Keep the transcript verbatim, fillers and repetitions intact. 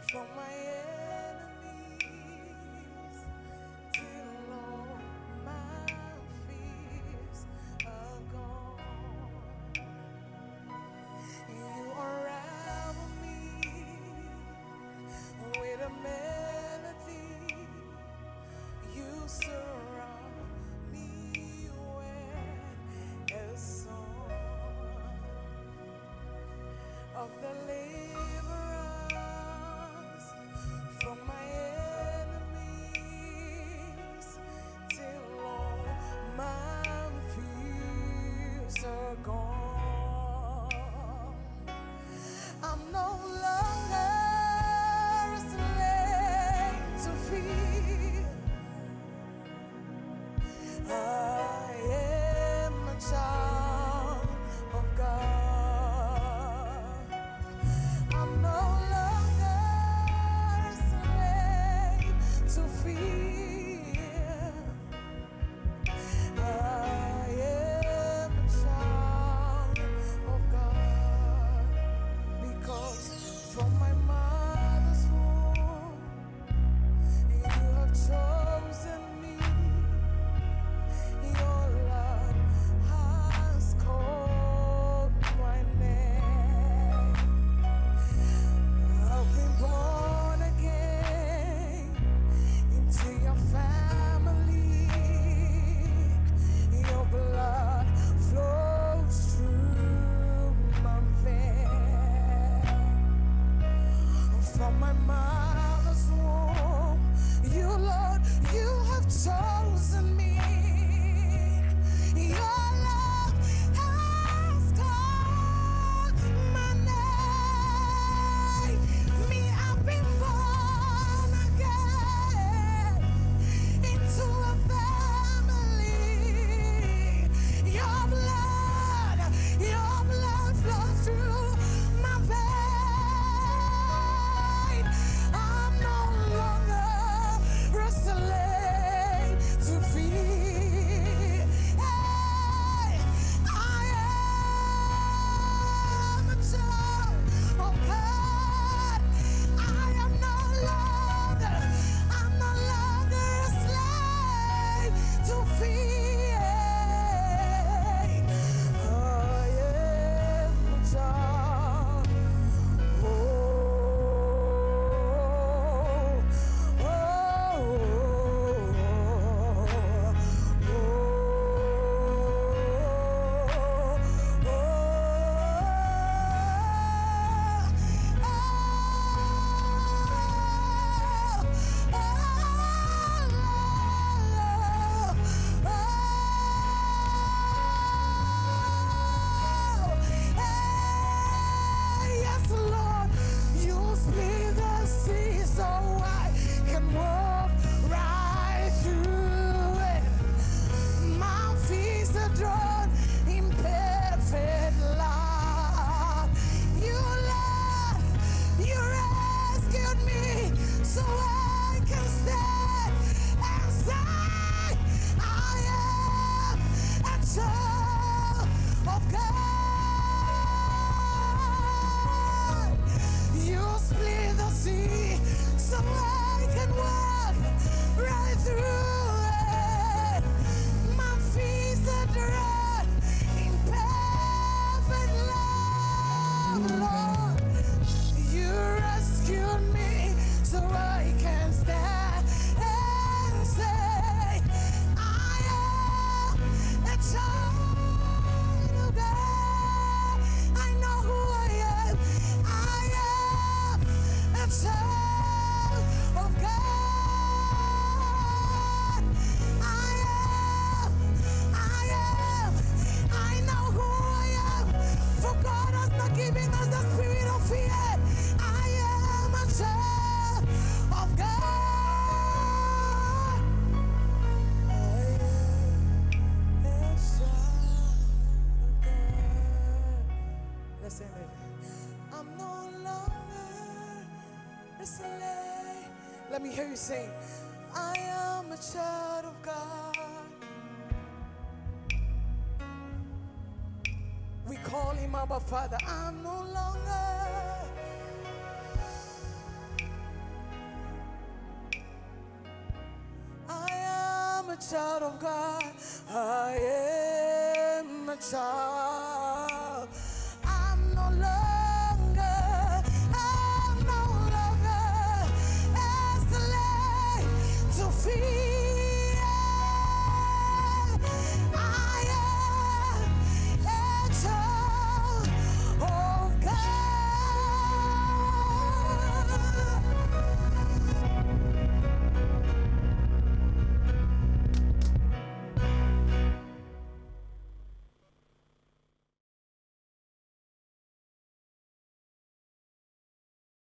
from my enemies till all my fears are gone. You unravel me with a melody. You surround me with a song of deliverance from my enemies till all my fears are gone. I'm no longer a slave to fear. I am a child of God. I'm no longer a slave to fear. I am a child of God, because from my mother's womb you have chosen me. Your love has called my name. I've been born again into your family. Your blood flows through my veins. From my mother's womb, you, Lord, you have chosen me. Your love has called my name. Me, I've been born again into a family. Your blood, your blood flows through my veins. I'm no longer a slave to fear. Hey, I am a child of God. I am no longer, I'm no longer a slave to fear. I am a child. Oh, oh, yes, Lord, you split the sea so I can walk right through it. My feet are drawn in perfect love. You, Lord, you rescued me so I can stand and say I am a child of God. You split the sea so I can walk right through it. My feet are drawn in perfect love, Lord. You rescued me so I can stand and say I am a child of God. I know who I am. I am a child of God. I am, I am, I know who I am. For God has not given us the spirit of fear. I am a child of God. I am a child of God. Let's sing it. I'm no longer a slave. Let me hear you sing. I am a child of God. We call him Abba Father. I'm no longer child of God. I am a child.